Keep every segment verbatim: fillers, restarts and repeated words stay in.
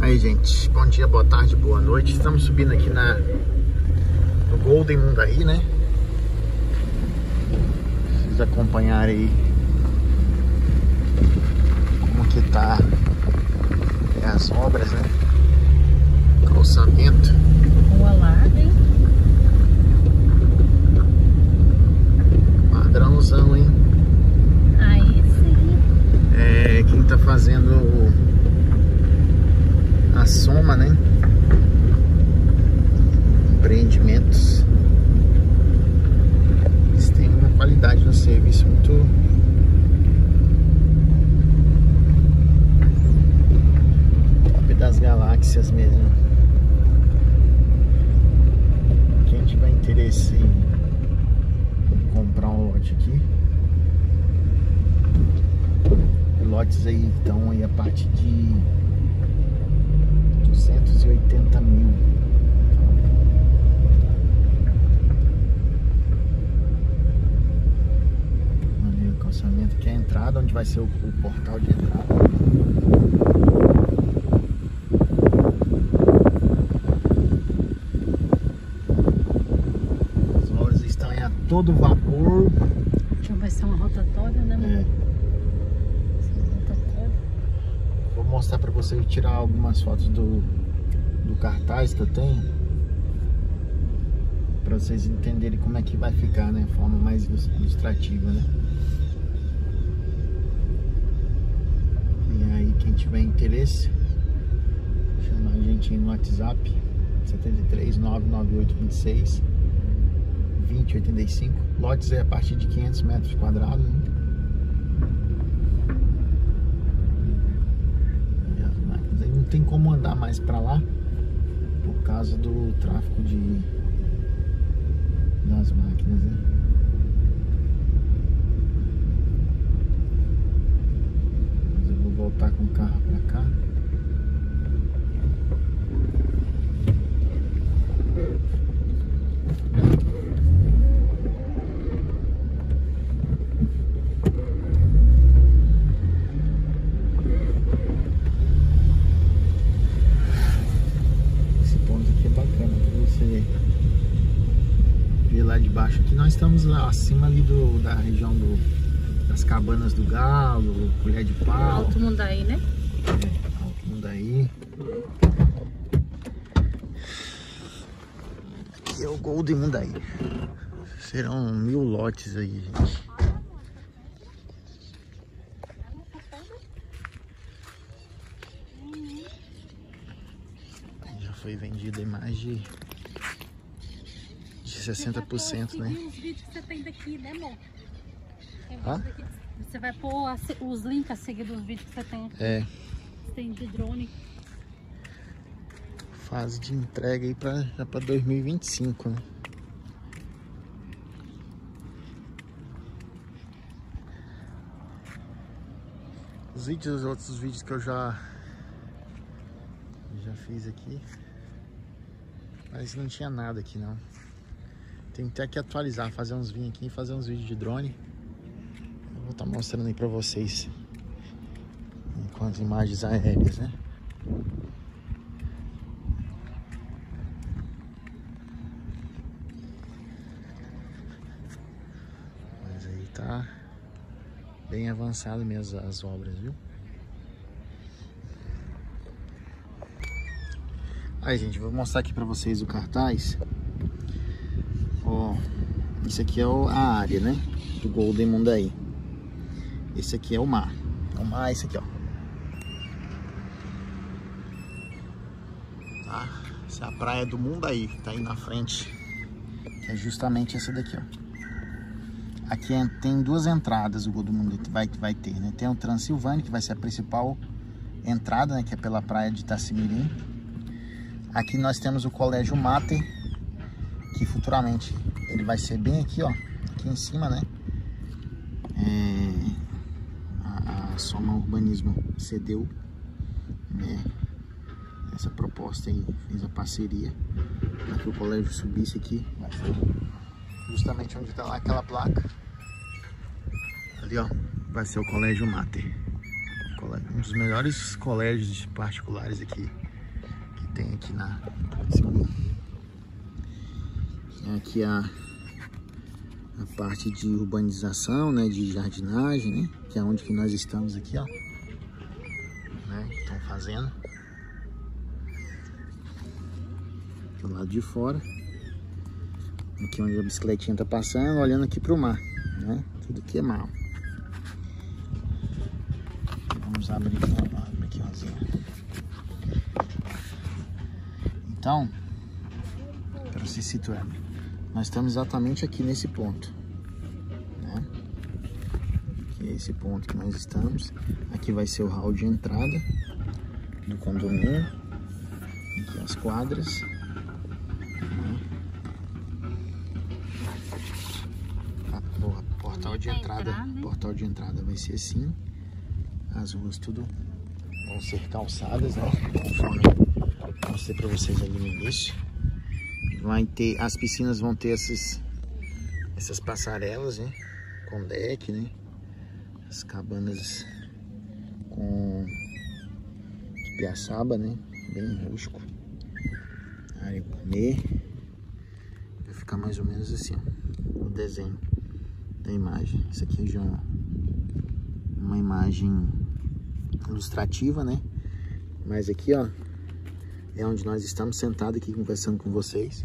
Aí, gente, bom dia, boa tarde, boa noite. Estamos subindo aqui na no Golden Mundaí, né? Vocês acompanharem aí como que tá as obras, né? Calçamento. O alarme, hein? Padrãozão, hein? Aí sim. É, quem tá fazendo a soma, né? Empreendimentos. Eles têm uma qualidade no serviço muito top das galáxias mesmo. Quem tiver interesse em comprar um lote aqui, lotes aí estão aí a partir de duzentos e oitenta mil. Ali o calçamento, que é a entrada, onde vai ser o, o portal de entrada. As obras estão aí a todo vapor. Já vai ser uma rotatória, né, amor? É. Rotatória. Vou mostrar pra vocês, tirar algumas fotos do, do cartaz que eu tenho, pra vocês entenderem como é que vai ficar, né? De forma mais ilustrativa, né? E aí, quem tiver interesse, chama a gente no WhatsApp sete três nove nove oito dois seis dois zero oito cinco. Lotes é a partir de quinhentos metros quadrados, né? E as máquinas aí não tem como andar mais para lá por causa do tráfego de das máquinas, né? Mas eu vou voltar com o carro para cá. Lá de baixo aqui, nós estamos lá acima ali do, da região do, das Cabanas do Galo, Colher de Pau. Alto Mundaí, né? É, Alto Mundaí. Aqui é o Golden Mundaí. Serão mil lotes aí, gente. Já foi vendido em mais de sessenta por cento, né? Os vídeos que você tem daqui, né, amor? Hã? Você vai pôr os links a seguir dos vídeos que você tem aqui. É. Você tem de drone. Fase de entrega aí pra, já pra dois mil e vinte e cinco, né? Os vídeos, os outros vídeos que eu já já fiz aqui, mas não tinha nada aqui não. Tem até que atualizar, fazer uns vídeos aqui, fazer uns vídeos de drone. Eu vou estar mostrando aí pra vocês com as imagens aéreas, né? Mas aí tá bem avançado mesmo as obras, viu? Aí, gente, vou mostrar aqui pra vocês o cartaz. Ó, isso aqui é a área, né, do Golden Mundaí. Esse aqui é o mar. É o mar, esse aqui, ó. Tá? Essa é a praia do Mundaí, que tá aí na frente. Que é justamente essa daqui, ó. Aqui é, tem duas entradas o Golden Mundaí que vai, que vai ter, né? Tem o Transilvânia, que vai ser a principal entrada, né, que é pela praia de Itacimirim. Aqui nós temos o Colégio Mater, que futuramente ele vai ser bem aqui, ó, aqui em cima, né? É, a, a Soma Urbanismo cedeu, né, essa proposta aí, fez a parceria para que o colégio subisse aqui, vai ser justamente onde está lá aquela placa. Ali, ó, vai ser o Colégio Mater, um dos melhores colégios particulares aqui tem aqui na... Aqui a, a parte de urbanização, né, de jardinagem, né, que é onde que nós estamos aqui, ó, né, estão fazendo do lado de fora. Aqui onde a bicicletinha tá passando, olhando aqui pro mar, né, tudo aqui é mar. Vamos abrir aqui, ó. Então, para se situar, nós estamos exatamente aqui nesse ponto, né? Aqui é esse ponto que nós estamos. Aqui vai ser o hall de entrada do condomínio. Aqui as quadras, né? A portal de entrada, portal de entrada vai ser assim. As ruas tudo vão ser calçadas, né? Conforme eu mostrei para vocês ali no início. Vai ter, as piscinas vão ter essas, essas passarelas, né? Com deck, né? As cabanas com de piaçaba, né? Bem rústico. Área gourmet. Vai ficar mais ou menos assim, ó, o desenho da imagem. Isso aqui já é uma imagem ilustrativa, né? Mas aqui, ó, é onde nós estamos sentados aqui conversando com vocês.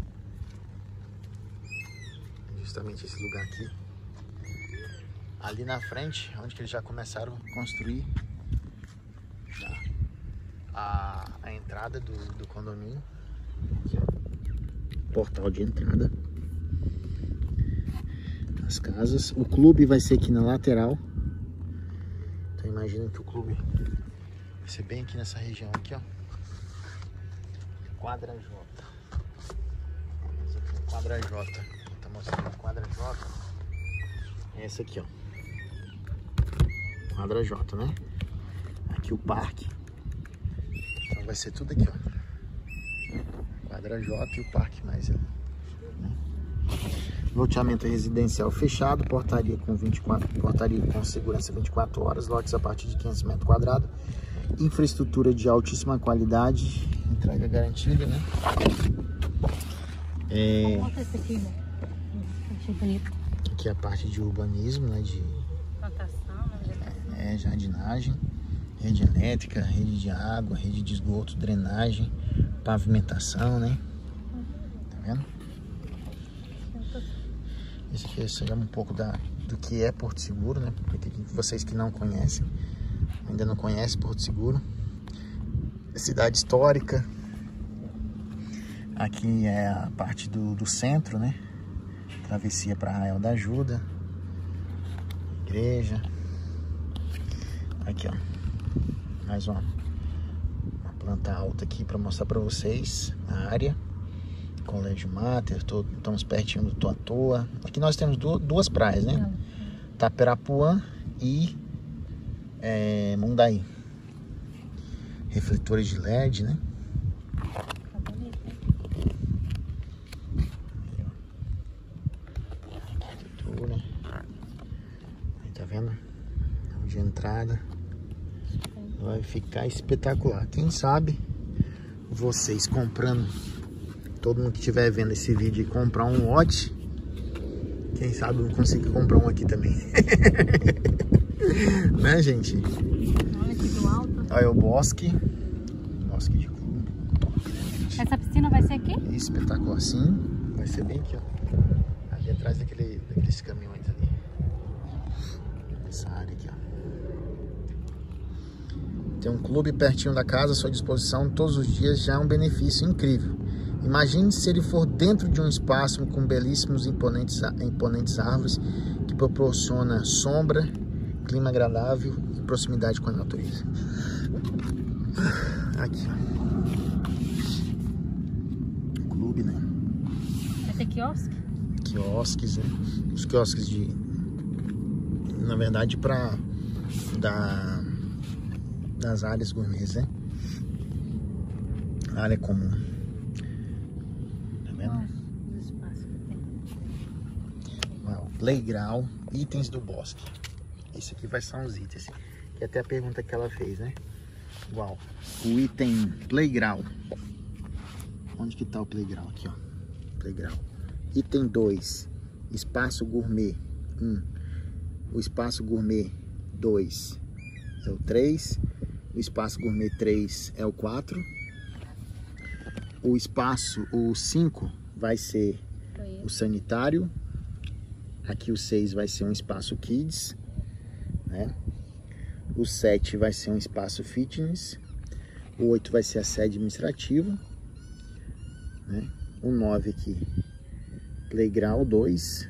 Justamente esse lugar aqui. Ali na frente, onde que eles já começaram a construir já a, a entrada do, do condomínio. Aqui, ó. Portal de entrada. As casas. O clube vai ser aqui na lateral. Então imagina que o clube vai ser bem aqui nessa região aqui, ó. Quadra J. Vamos aqui, quadra J. Tá mostrando a quadra J. É essa aqui, ó. Quadra J, né? Aqui o parque. Então vai ser tudo aqui, ó. Quadra J e o parque mais ali, né? Loteamento residencial fechado, portaria com vinte e quatro, portaria com segurança vinte e quatro horas, lotes a partir de quinhentos metros quadrados. Infraestrutura de altíssima qualidade, entrega garantida, né? É... Aqui, né? Achei bonito. Aqui é a parte de urbanismo, né? De plantação, é, é, jardinagem, rede elétrica, rede de água, rede de esgoto, drenagem, pavimentação, né? Tá vendo? Esse aqui seria um pouco da, do que é Porto Seguro, né? Porque vocês que não conhecem, ainda não conhecem Porto Seguro. Cidade histórica. Aqui é a parte do, do centro, né? Travessia para Arraial da Ajuda. Igreja. Aqui, ó. Mais uma, uma planta alta aqui para mostrar para vocês a área. Colégio Mater, tô, estamos pertinho do Toa-Toa. Aqui nós temos duas, duas praias, né? Taperapuã e é, Mundaí. Refletores de L E D, né? Arquitetura. Aí, tá vendo? De entrada. Vai ficar espetacular. Quem sabe vocês comprando, todo mundo que estiver vendo esse vídeo e comprar um lote, quem sabe eu consigo comprar um aqui também. Né, gente? Olha aqui do alto. Olha o bosque. Bosque de clube. Essa piscina vai ser aqui? Espetacular, sim. Vai ser bem aqui, ó. Ali atrás daquele, daqueles caminhões ali. Essa área aqui, ó. Tem um clube pertinho da casa à sua disposição todos os dias, já é um benefício incrível. Imagine se ele for dentro de um espaço com belíssimos e imponentes, imponentes árvores que proporciona sombra, clima agradável e proximidade com a natureza. Aqui, ó. Clube, né? Vai ter quiosque? Quiosques, né? Os quiosques de... Na verdade, para da das áreas gourmets, né? A área comum. Tá vendo? Nossa, os espaços que tem. Uau, playground, itens do bosque. Esse aqui vai ser uns itens. Que é até a pergunta que ela fez, né? Uau, o item playground. Onde que tá o playground? Aqui, ó. Playground. Item dois. Espaço gourmet. um. O espaço gourmet dois é o três. O espaço gourmet três é o quatro. O espaço, o cinco, vai ser o sanitário. Aqui o seis vai ser um espaço kids, né? O sete vai ser um espaço fitness. O oito vai ser a sede administrativa, né? O nove aqui, playground dois.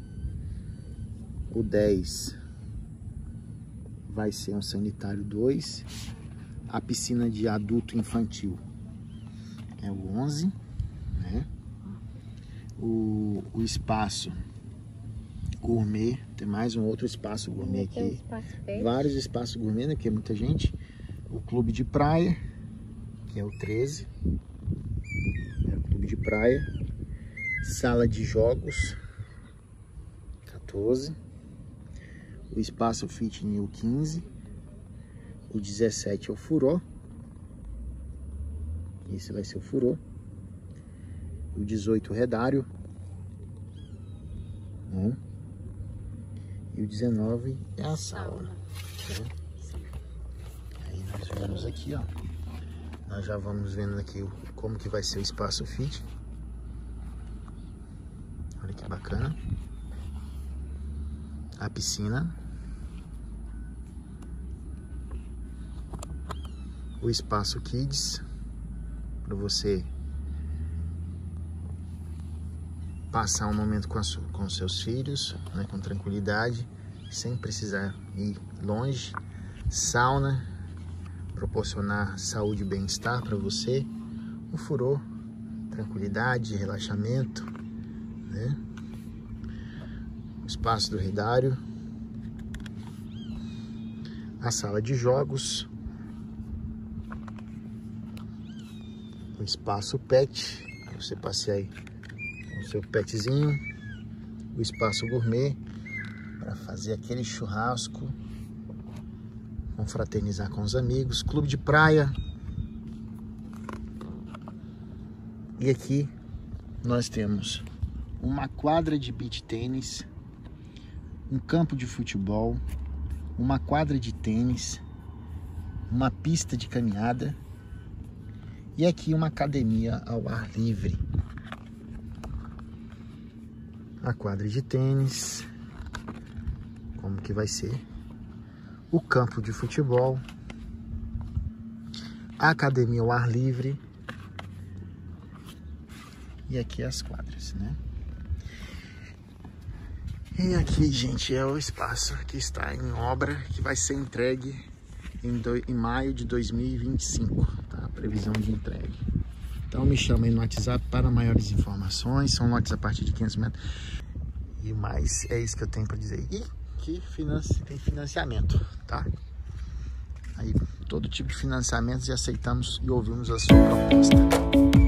O dez vai ser um sanitário dois. A piscina de adulto infantil é o onze, né? O, o espaço gourmet, tem mais um outro espaço gourmet aqui. Vários espaços gourmet, né? Que é muita gente. O clube de praia, que é o treze. É o clube de praia. Sala de jogos, quatorze. O espaço fitness, o quinze. O dezessete é o furô. Esse vai ser o furô. O dezoito, o redário. Hum. E o dezenove é a sauna. Aí nós vemos aqui, ó. Nós já vamos vendo aqui como que vai ser o espaço fit. Olha que bacana. A piscina. O espaço kids, para você passar um momento com, a sua, com seus filhos, né, com tranquilidade, sem precisar ir longe. Sauna, proporcionar saúde e bem-estar para você. O furô, tranquilidade, relaxamento, né? O espaço do redário. A sala de jogos. O espaço pet, para você passear aí com o seu petzinho. O espaço gourmet, para fazer aquele churrasco, confraternizar com os amigos. Clube de praia. E aqui nós temos uma quadra de beach tênis, um campo de futebol, uma quadra de tênis, uma pista de caminhada. E aqui uma academia ao ar livre. A quadra de tênis. Como que vai ser? O campo de futebol. A academia ao ar livre. E aqui as quadras, né? E aqui, gente, é o espaço que está em obra, que vai ser entregue em, do, em maio de dois mil e vinte e cinco, tá? Previsão de entrega. Então me chama aí no WhatsApp para maiores informações. São lotes a partir de quinhentos metros. E mais, é isso que eu tenho para dizer. E que financi, tem financiamento, tá? Aí, todo tipo de financiamentos, e aceitamos e ouvimos a sua proposta.